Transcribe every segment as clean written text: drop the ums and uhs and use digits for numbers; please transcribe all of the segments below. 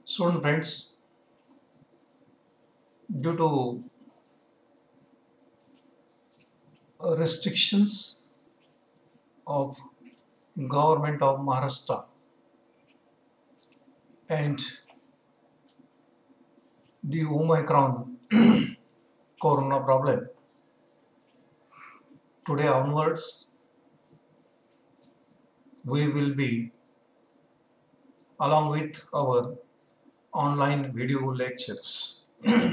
Student friends, due to restrictions of government of Maharashtra and the Omicron corona problem, today onwards we will be along with our online video lectures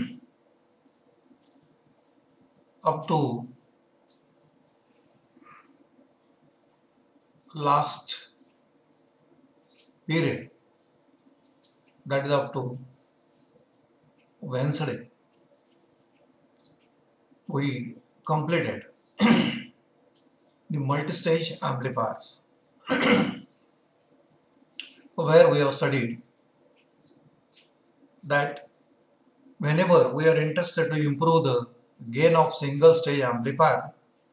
up to last period, that is up to Wednesday, we completed the multi-stage amplifiers where we have studied that whenever we are interested to improve the gain of single stage amplifier,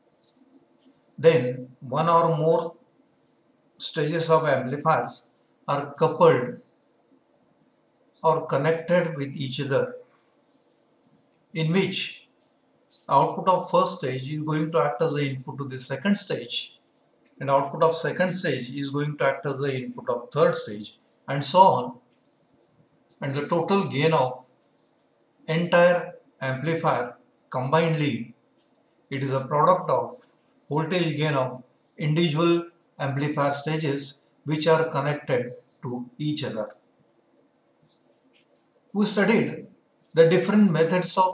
then one or more stages of amplifiers are coupled or connected with each other, in which output of first stage is going to act as the input to the second stage, and output of second stage is going to act as the input of third stage, and so on. And the total gain of entire amplifier combinedly, it is a product of voltage gain of individual amplifier stages which are connected to each other. We studied the different methods of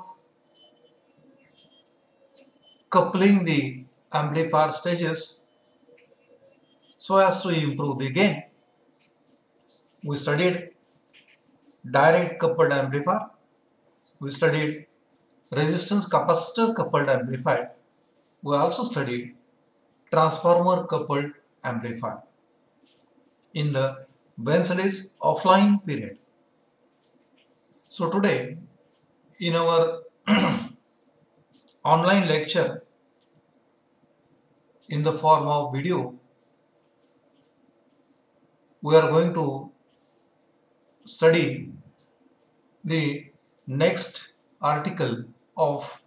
coupling the amplifier stages so as to improve the gain. We studied direct coupled amplifier. We studied resistance capacitor coupled amplifier. We also studied transformer coupled amplifier in the Wednesday's offline period. So today in our online lecture in the form of video, we are going to study the next article of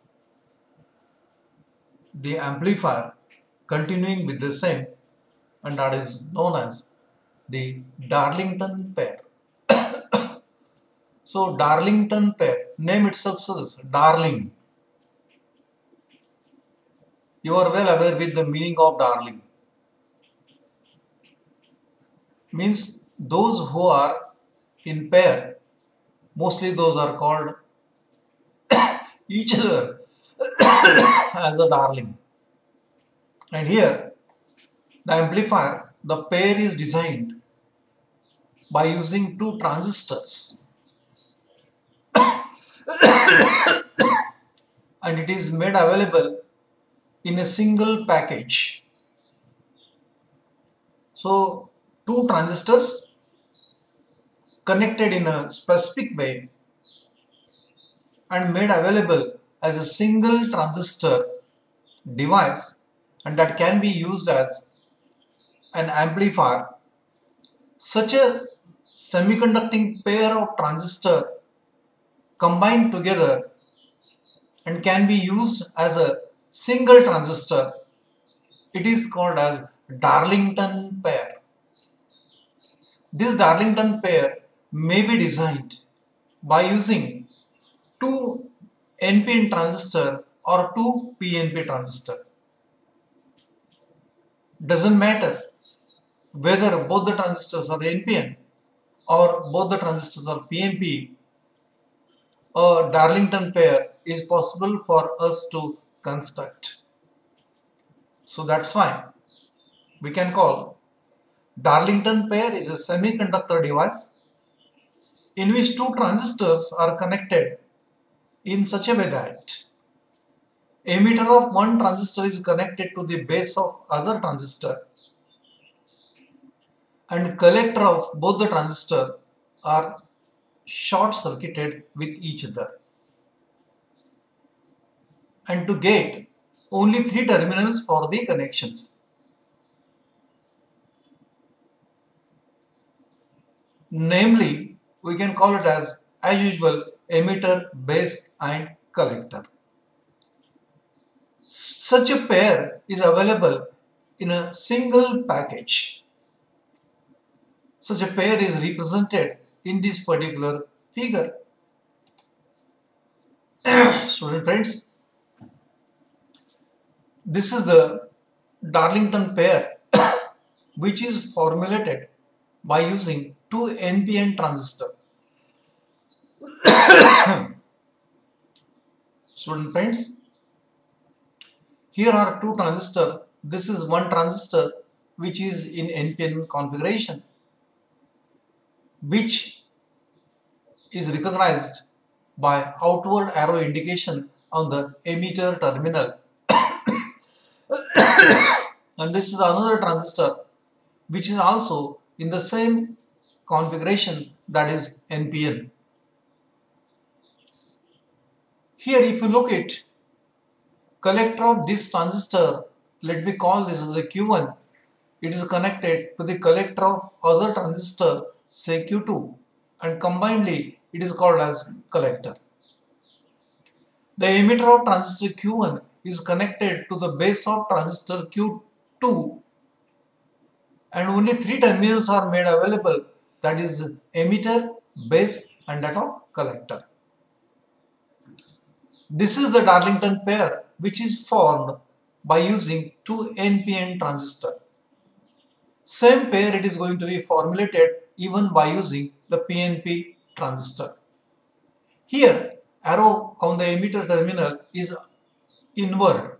the amplifier, continuing with the same, and that is known as the Darlington pair. So Darlington pair, name itself says darling. You are well aware with the meaning of darling. Means those who are in pair, mostly those are called each other as a darling. And here the amplifier, the pair is designed by using two transistors and it is made available in a single package. So two transistors connected in a specific way and made available as a single transistor device, and that can be used as an amplifier. Such a semiconducting pair of transistors combined together and can be used as a single transistor, it is called as Darlington pair. This Darlington pair may be designed by using two NPN transistor or two PNP transistor. Doesn't matter whether both the transistors are NPN or both the transistors are PNP, a Darlington pair is possible for us to construct. So that's why we can call Darlington pair is a semiconductor device in which two transistors are connected in such a way that emitter of one transistor is connected to the base of other transistor and collector of both the transistor are short circuited with each other, and to get only three terminals for the connections. Namely, we can call it as usual, emitter, base and collector. Such a pair is available in a single package. Such a pair is represented in this particular figure. Student friends, this is the Darlington pair which is formulated by using two NPN transistor. Student friends, here are two transistors. This is one transistor which is in NPN configuration, which is recognized by outward arrow indication on the emitter terminal. And this is another transistor which is also in the same configuration, that is NPN. Here if you look at collector of this transistor, let me call this as a Q1. It is connected to the collector of other transistor, say Q2, and combinedly it is called as collector. The emitter of transistor Q1 is connected to the base of transistor Q2, and only three terminals are made available, that is emitter, base and that of collector. This is the Darlington pair which is formed by using two NPN transistor. Same pair it is going to be formulated even by using the PNP transistor. Here arrow on the emitter terminal is inward.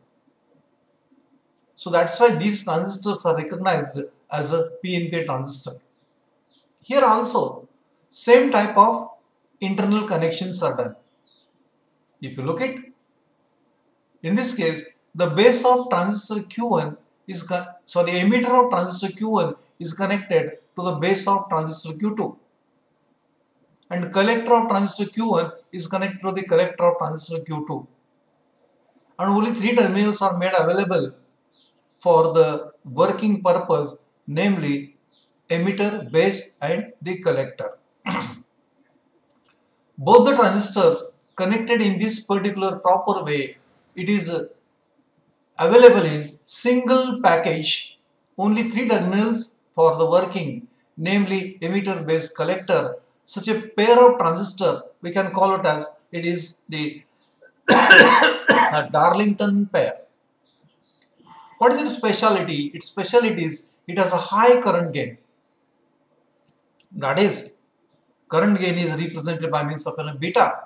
So that's why these transistors are recognized as a PNP transistor. Here also same type of internal connections are done. If you look at, in this case, the base of transistor Q1 is, emitter of transistor Q1 is connected to the base of transistor Q2, and collector of transistor Q1 is connected to the collector of transistor Q2, and only three terminals are made available for the working purpose, namely emitter, base and the collector. Both the transistors connected in this particular proper way, it is available in single package, only three terminals for the working, namely emitter, base, collector. Such a pair of transistor, we can call it as, it is the Darlington pair. What is its speciality? Its speciality is it has a high current gain. That is, current gain is represented by means of a beta.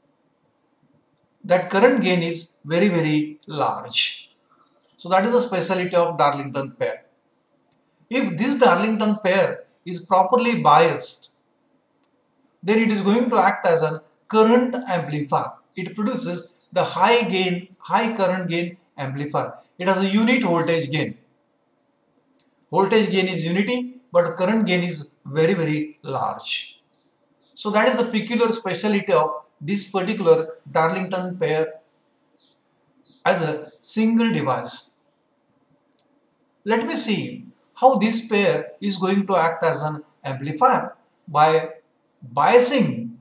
That current gain is very, very large. So that is the speciality of Darlington pair. If this Darlington pair is properly biased, then it is going to act as a current amplifier. It produces the high current gain amplifier. It has a unit voltage gain. Voltage gain is unity, but current gain is very, very large. So that is the peculiar speciality of this particular Darlington pair as a single device. Let me see how this pair is going to act as an amplifier by biasing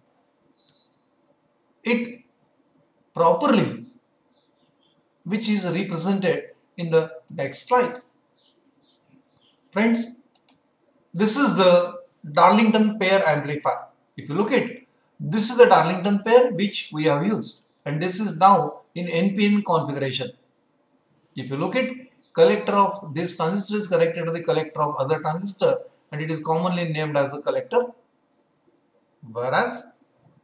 it properly, which is represented in the next slide. Friends, this is the Darlington pair amplifier. If you look at, this is the Darlington pair which we have used, and this is now in NPN configuration. If you look at, collector of this transistor is connected to the collector of other transistor, and it is commonly named as a collector, whereas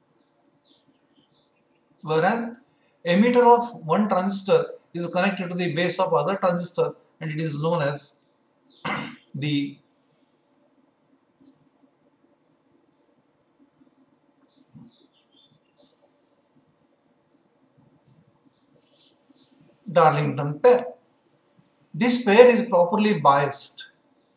emitter of one transistor is connected to the base of other transistor, and it is known as the Darlington pair. This pair is properly biased.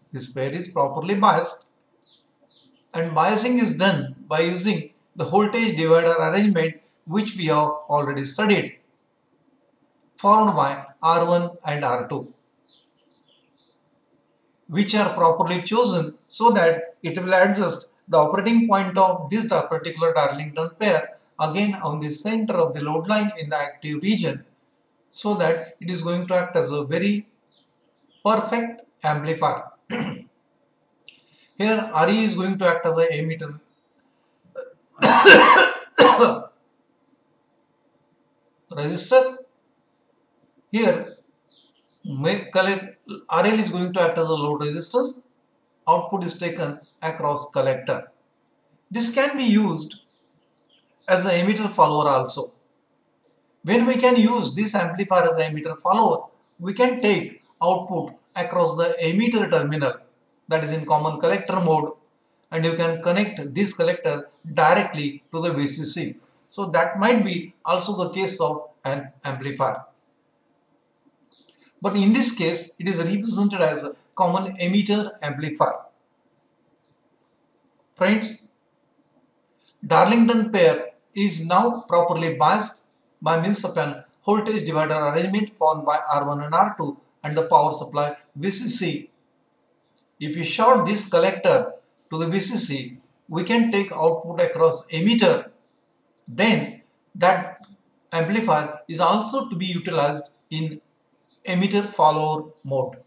And biasing is done by using the voltage divider arrangement, which we have already studied, formed by R1 and R2, which are properly chosen so that it will adjust the operating point of this the particular Darlington pair again on the center of the load line in the active region, so that it is going to act as a very perfect amplifier. Here RE is going to act as a emitter resistor. Here RL is going to act as a load resistance. Output is taken across collector. This can be used as an emitter follower also. When we can use this amplifier as an emitter follower, we can take output across the emitter terminal, that is in common collector mode, and you can connect this collector directly to the VCC. So that might be also the case of an amplifier. But in this case, it is represented as a common emitter amplifier. Friends, Darlington pair is now properly biased by means of an voltage divider arrangement formed by R1 and R2 and the power supply VCC. If we short this collector to the VCC, we can take output across emitter. Then that amplifier is also to be utilized in emitter follower mode.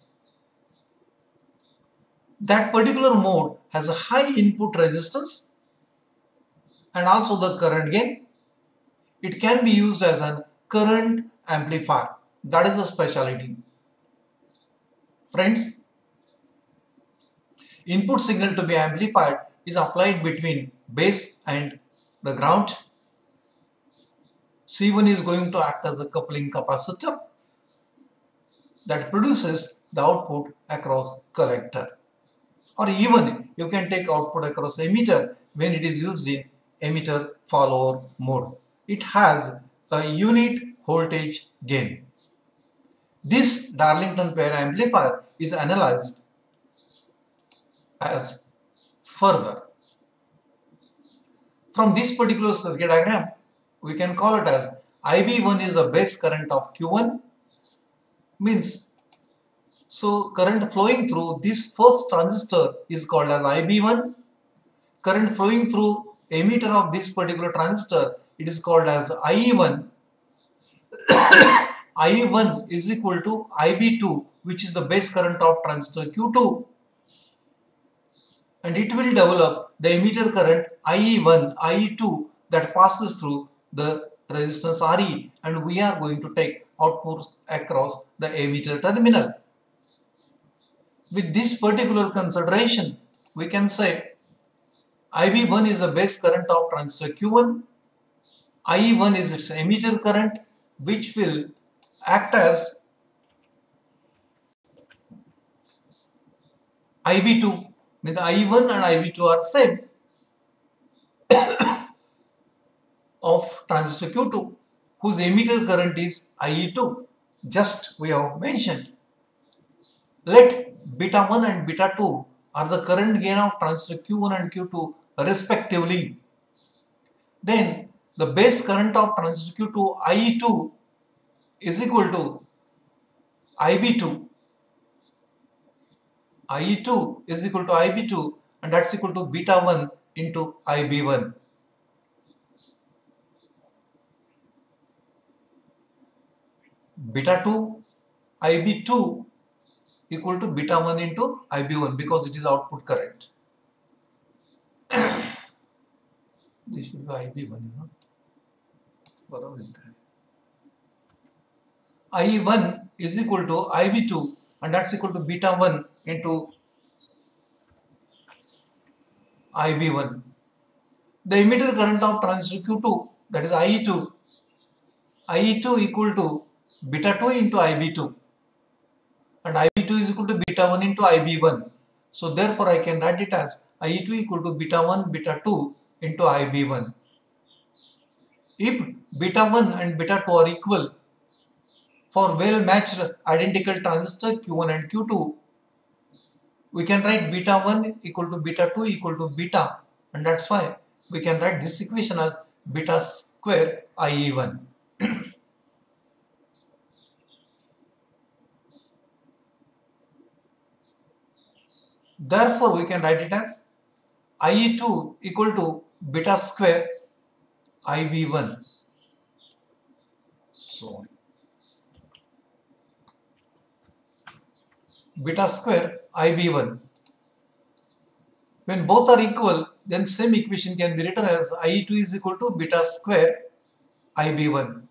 That particular mode has a high input resistance and also the current gain. It can be used as a current amplifier. That is the specialty. Friends, input signal to be amplified is applied between base and the ground. C1 is going to act as a coupling capacitor that produces the output across collector. Or even you can take output across emitter when it is used in emitter follower mode. It has a unit voltage gain. This Darlington pair amplifier is analyzed as further. From this particular circuit diagram, we can call it as IB1 is the base current of Q1, means so current flowing through this first transistor is called as IB1. Current flowing through emitter of this particular transistor, it is called as IE1. IE1 is equal to IB2, which is the base current of transistor Q2, and it will develop the emitter current IE1, IE2 that passes through the resistance RE, and we are going to take output across the emitter terminal. With this particular consideration, we can say IB1 is the base current of transistor Q1, IE1 is its emitter current, which will act as IB2. Means IE1 and IB2 are same of transistor Q2, whose emitter current is IE2. Just we have mentioned. Let beta 1 and beta 2 are the current gain of transistor Q1 and Q2 respectively. Then the base current of transistor Q2 IE2 is equal to IB2. IE2 is equal to IB2, and that's equal to beta 1 into IB1. Beta 2 IB2 equal to beta 1 into IB1 because it is output current. This will be IB1, IE1 is equal to IB2, and that's equal to beta 1 into IB1. The emitter current of transistor Q2, that is IE2, IE2 equal to beta 2 into IB2, and IB2 is equal to beta 1 into IB1. So therefore I can write it as IE2 equal to beta 1 beta 2 into IB1. If beta 1 and beta 2 are equal for well matched identical transistor Q1 and Q2, we can write beta 1 equal to beta 2 equal to beta, and that's why we can write this equation as beta square IE1. Therefore we can write it as IE2 equal to beta square IB1. So beta square IB1. When both are equal, then same equation can be written as IE2 is equal to beta square IB1.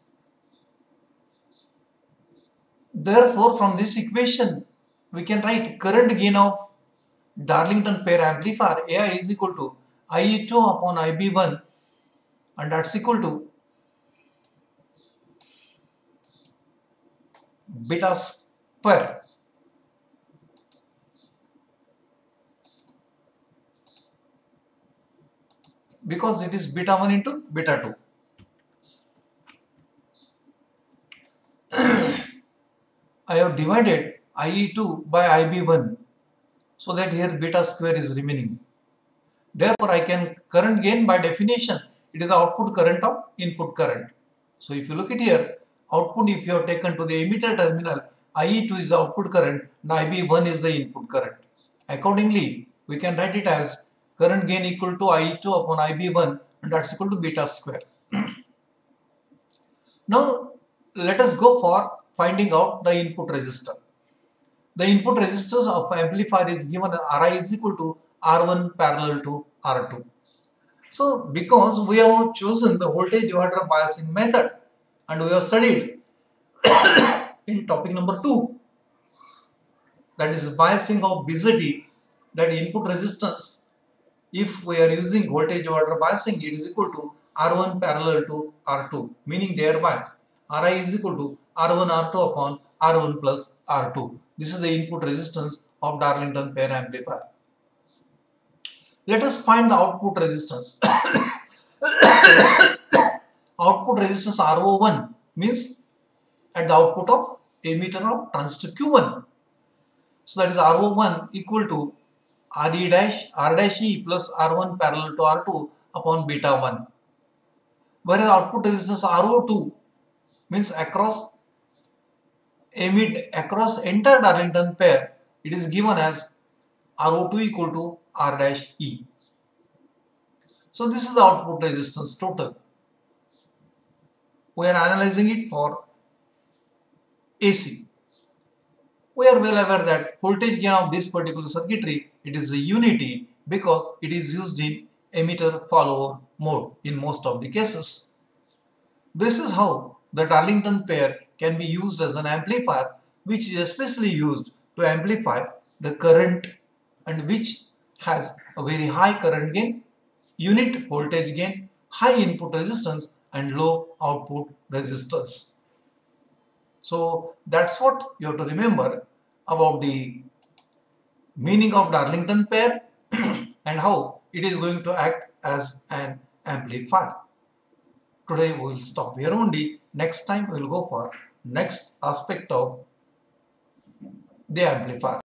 Therefore, from this equation, we can write current gain of Darlington pair amplifier AI is equal to IE2 upon IB1, and that's equal to beta square because it is beta 1 into beta 2. I have divided IE2 by IB1 so that here beta square is remaining. Therefore, I can current gain by definition, it is the output current of input current. So, if you look at here, output if you have taken to the emitter terminal, IE2 is the output current and IB1 is the input current. Accordingly, we can write it as current gain equal to IE2 upon IB1 and that's equal to beta square. Now, let us go for finding out the input resistor. The input resistance of amplifier is given Ri is equal to R1 parallel to R2. So, because we have chosen the voltage divider biasing method and we have studied in topic number 2, that is biasing of BJT, that input resistance, if we are using voltage divider biasing, it is equal to R1 parallel to R2, meaning thereby Ri is equal to R1 R2 upon R1 plus R2. This is the input resistance of Darlington pair amplifier. Let us find the output resistance. Output resistance RO1 means at the output of emitter of transistor Q1. So that is RO1 equal to RE dash R dash E plus R1 parallel to R2 upon beta 1. Whereas output resistance RO2 means across entire Darlington pair, it is given as RO2 equal to R dash E. So this is the output resistance total. We are analyzing it for AC. We are well aware that voltage gain of this particular circuitry, it is a unity because it is used in emitter follower mode in most of the cases. This is how the Darlington pair can be used as an amplifier, which is especially used to amplify the current and which has a very high current gain, unit voltage gain, high input resistance and low output resistance. So that's what you have to remember about the meaning of Darlington pair and how it is going to act as an amplifier. Today we will stop here only. Next time we will go for next aspect of the amplifier.